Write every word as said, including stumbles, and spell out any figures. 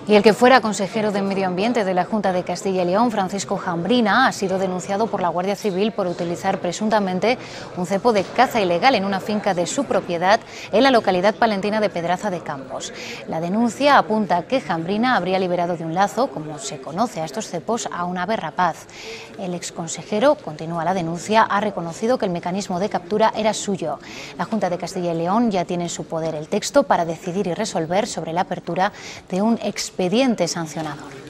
Y el que fuera consejero de Medio Ambiente de la Junta de Castilla y León, Francisco Jambrina, ha sido denunciado por la Guardia Civil por utilizar presuntamente un cepo de caza ilegal en una finca de su propiedad en la localidad palentina de Pedraza de Campos. La denuncia apunta a que Jambrina habría liberado de un lazo, como se conoce a estos cepos, a un ave rapaz. El exconsejero, continúa la denuncia, ha reconocido que el mecanismo de captura era suyo. La Junta de Castilla y León ya tiene en su poder el texto para decidir y resolver sobre la apertura de un expediente sancionador.